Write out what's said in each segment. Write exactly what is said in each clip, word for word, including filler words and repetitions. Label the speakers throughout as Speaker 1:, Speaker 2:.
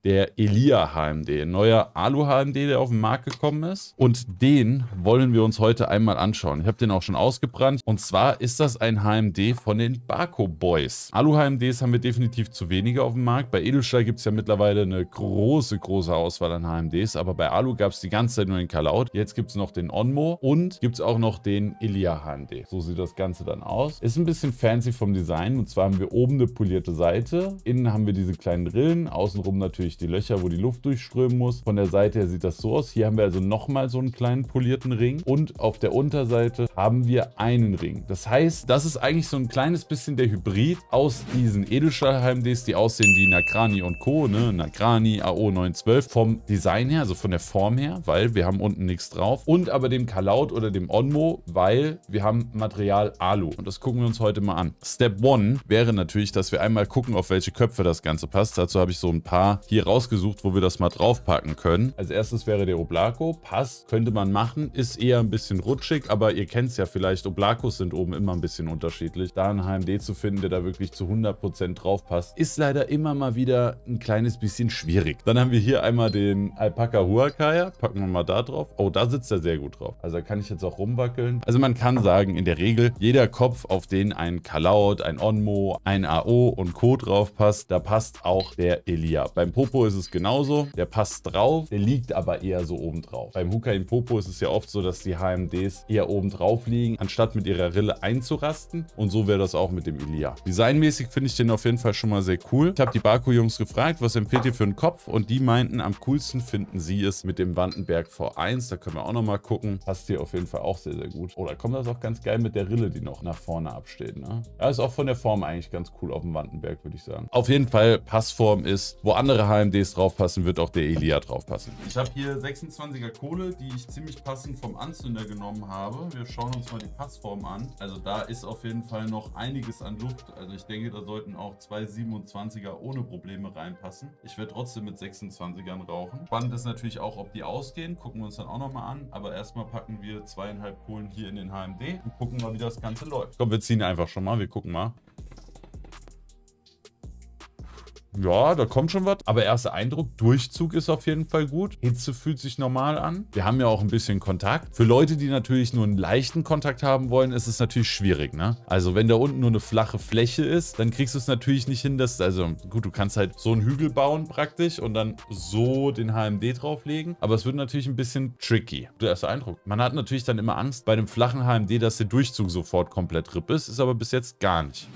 Speaker 1: der Elia H M D. Ein neuer Alu-H M D, der auf den Markt gekommen ist. Und den wollen wir uns heute einmal anschauen. Ich habe den auch schon ausgebrannt. Und zwar ist das ein H M D von den Barco Boys. Alu-H M Ds haben wir definitiv zu wenige auf dem Markt. Bei Edelstahl gibt es ja mittlerweile eine große, große Auswahl an H M Ds. Aber bei Alu gab es die ganze Zeit nur den Kalaut. Jetzt gibt es noch den Onmo und gibt es auch noch den Elia H M D. So sieht das Ganze dann aus. Ist ein bisschen fancy vom Design. Und zwar haben wir oben eine polierte Seite. Innen haben wir diese kleinen Rillen. Außenrum natürlich die Löcher, wo die Luft durchströmen muss. Von der Seite her sieht das so aus. Hier haben wir also nochmal so einen kleinen polierten Ring. Und auf der Unterseite haben wir einen Ring. Das heißt, das ist eigentlich so ein kleines bisschen der Hybrid aus diesen Edelstahl-H M Ds, die aussehen wie Nagrani und Co. Ne? Nagrani, A O neun zwölf. Vom Design her, also von der Form her, weil wir haben unten nichts drauf. Und aber dem Kalaut oder dem Onmo, weil wir haben Material Alu. Und das gucken wir uns heute mal an. Step eins wäre natürlich, dass wir einmal gucken, auf welche Köpfe das Ganze passt. Dazu habe ich so ein paar hier rausgesucht, wo wir das mal draufpacken können. Als erstes wäre der Oblaco. Passt, könnte man machen. Ist eher ein bisschen rutschig, aber ihr kennt es ja vielleicht. Oblacos sind oben immer ein bisschen unterschiedlich. Da einen H M D zu finden, der da wirklich zu hundert Prozent drauf passt, ist leider immer mal wieder ein kleines bisschen schwierig. Dann haben wir hier einmal den Alpaca Huacaya. Packen wir mal da drauf. Oh, da sitzt er sehr gut drauf. Also da kann ich jetzt auch rumwackeln. Also man kann sagen, in der Regel, jeder Kopf, auf den ein Kalaut, ein Onmo, ein A O und Co. drauf passt, da passt auch der Elia. Beim Popo ist es genauso. Der passt drauf, der liegt aber eher so oben drauf. Beim Hukain Popo ist es ja oft so, dass die H M Ds eher oben drauf liegen, anstatt mit ihrer Rille einzurasten. Und so wäre das auch mit dem Elia. Designmäßig finde ich den auf jeden Fall schon mal sehr cool. Ich habe die Barco-Jungs gefragt, was empfehlt ihr für einen Kopf? Und die meinten, am coolsten finden sie es mit dem Vandenberg V eins. Da können wir auch noch mal gucken. Passt hier auf jeden Fall auch sehr, sehr gut. Oh, da kommt das auch ganz geil mit der Rille, die noch nach vorne absteht. Ne? Ja, ist auch von der Form eigentlich ganz cool auf dem Vandenberg, würde ich sagen. Auf jeden Fall, Passform ist, wo andere H M Ds draufpassen, wird auch der Elia draufpassen. Ich habe hier sechsundzwanziger Kohle, die ich ziemlich passend vom Anzünder genommen habe. Wir schauen uns mal die Passform an. Also da ist auf jeden Fall noch einiges an Luft. Also ich denke, da sollten auch zwei siebenundzwanziger ohne Probleme reinpassen. Ich werde trotzdem mit sechsundzwanzigern rauchen. Spannend ist natürlich auch, ob die ausgehen. Gucken wir uns dann auch nochmal an. Aber erstmal packen wir zweieinhalb Kohlen hier in den H M D und gucken mal, wie das Ganze läuft. Komm, wir ziehen einfach schon mal. Wir gucken mal. Ja, da kommt schon was. Aber erster Eindruck, Durchzug ist auf jeden Fall gut. Hitze fühlt sich normal an. Wir haben ja auch ein bisschen Kontakt. Für Leute, die natürlich nur einen leichten Kontakt haben wollen, ist es natürlich schwierig, ne? Also wenn da unten nur eine flache Fläche ist, dann kriegst du es natürlich nicht hin, dass, also gut, du kannst halt so einen Hügel bauen praktisch und dann so den H M D drauflegen. Aber es wird natürlich ein bisschen tricky. Der erste Eindruck. Man hat natürlich dann immer Angst bei dem flachen H M D, dass der Durchzug sofort komplett ripp ist. Ist aber bis jetzt gar nicht.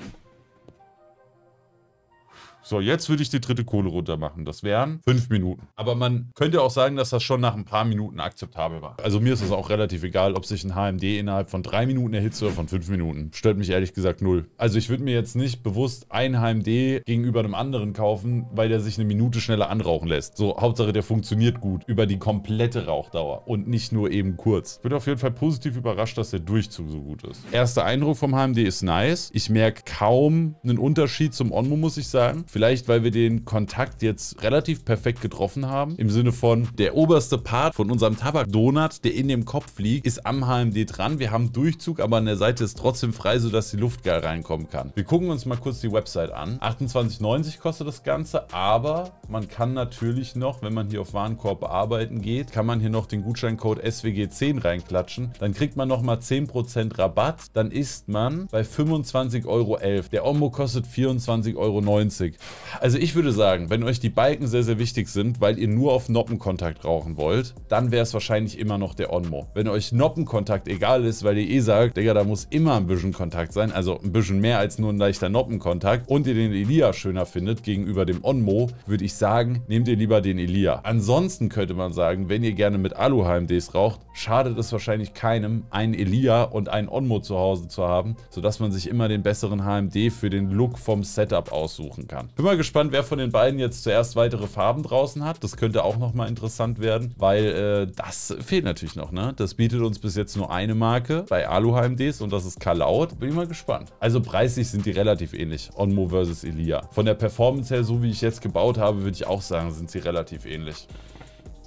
Speaker 1: So, jetzt würde ich die dritte Kohle runter machen. Das wären fünf Minuten. Aber man könnte auch sagen, dass das schon nach ein paar Minuten akzeptabel war. Also mir ist es auch relativ egal, ob sich ein H M D innerhalb von drei Minuten erhitzt oder von fünf Minuten. Stört mich ehrlich gesagt null. Also ich würde mir jetzt nicht bewusst ein H M D gegenüber einem anderen kaufen, weil der sich eine Minute schneller anrauchen lässt. So, Hauptsache der funktioniert gut über die komplette Rauchdauer und nicht nur eben kurz. Ich bin auf jeden Fall positiv überrascht, dass der Durchzug so gut ist. Erster Eindruck vom H M D ist nice. Ich merke kaum einen Unterschied zum Onmo, muss ich sagen. Vielleicht, weil wir den Kontakt jetzt relativ perfekt getroffen haben. Im Sinne von, der oberste Part von unserem Tabakdonut, der in dem Kopf liegt, ist am H M D dran. Wir haben Durchzug, aber an der Seite ist trotzdem frei, sodass die Luft geil reinkommen kann. Wir gucken uns mal kurz die Website an. achtundzwanzig neunzig kostet das Ganze, aber man kann natürlich noch, wenn man hier auf Warenkorb bearbeiten geht, kann man hier noch den Gutscheincode S W G zehn reinklatschen. Dann kriegt man nochmal zehn Prozent Rabatt. Dann ist man bei fünfundzwanzig Euro elf. Der Onmo kostet vierundzwanzig Euro neunzig. Also ich würde sagen, wenn euch die Balken sehr, sehr wichtig sind, weil ihr nur auf Noppenkontakt rauchen wollt, dann wäre es wahrscheinlich immer noch der Onmo. Wenn euch Noppenkontakt egal ist, weil ihr eh sagt, Digga, da muss immer ein bisschen Kontakt sein, also ein bisschen mehr als nur ein leichter Noppenkontakt, und ihr den Elia schöner findet gegenüber dem Onmo, würde ich sagen, nehmt ihr lieber den Elia. Ansonsten könnte man sagen, wenn ihr gerne mit Alu-H M Ds raucht, schadet es wahrscheinlich keinem, einen Elia und einen Onmo zu Hause zu haben, sodass man sich immer den besseren H M D für den Look vom Setup aussuchen kann. Bin mal gespannt, wer von den beiden jetzt zuerst weitere Farben draußen hat. Das könnte auch nochmal interessant werden, weil äh, das fehlt natürlich noch, ne? Das bietet uns bis jetzt nur eine Marke bei Alu-H M Ds und das ist Kalaut. Bin ich mal gespannt. Also preislich sind die relativ ähnlich. Onmo versus Elia. Von der Performance her, so wie ich jetzt gebaut habe, würde ich auch sagen, sind sie relativ ähnlich.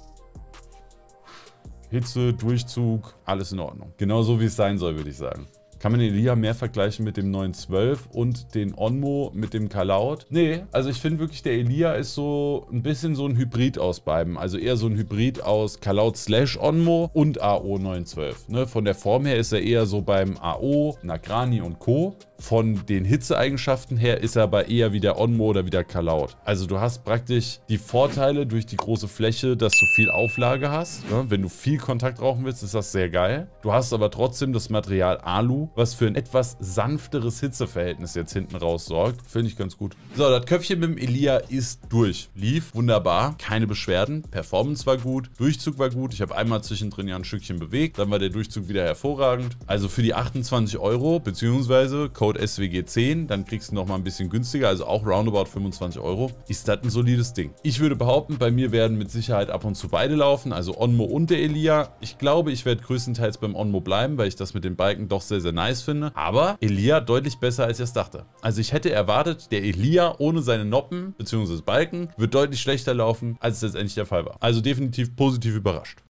Speaker 1: Hitze, Durchzug, alles in Ordnung. Genauso wie es sein soll, würde ich sagen. Kann man den Elia mehr vergleichen mit dem neun zwölf und den Onmo mit dem Kalaut? Nee, also ich finde wirklich, der Elia ist so ein bisschen so ein Hybrid aus beiden. Also eher so ein Hybrid aus Kalaut slash Onmo und A O neun zwölf. Ne? Von der Form her ist er eher so beim A O, Nagrani und Co. Von den Hitzeeigenschaften her ist er aber eher wie der Onmo oder wie der Kalaut. Also du hast praktisch die Vorteile durch die große Fläche, dass du viel Auflage hast. Ne? Wenn du viel Kontakt rauchen willst, ist das sehr geil. Du hast aber trotzdem das Material Alu, was für ein etwas sanfteres Hitzeverhältnis jetzt hinten raus sorgt. Finde ich ganz gut. So, das Köpfchen mit dem Elia ist durch. Lief wunderbar, keine Beschwerden. Performance war gut, Durchzug war gut. Ich habe einmal zwischendrin ja ein Stückchen bewegt, dann war der Durchzug wieder hervorragend. Also für die achtundzwanzig Euro, beziehungsweise Code S W G zehn, dann kriegst du noch mal ein bisschen günstiger, also auch roundabout fünfundzwanzig Euro, ist das ein solides Ding. Ich würde behaupten, bei mir werden mit Sicherheit ab und zu beide laufen, also Onmo und der Elia. Ich glaube, ich werde größtenteils beim Onmo bleiben, weil ich das mit den Balken doch sehr, sehr nice finde. Aber Elia deutlich besser, als ich es dachte. Also ich hätte erwartet, der Elia ohne seine Noppen bzw. Balken wird deutlich schlechter laufen, als es letztendlich der Fall war. Also definitiv positiv überrascht.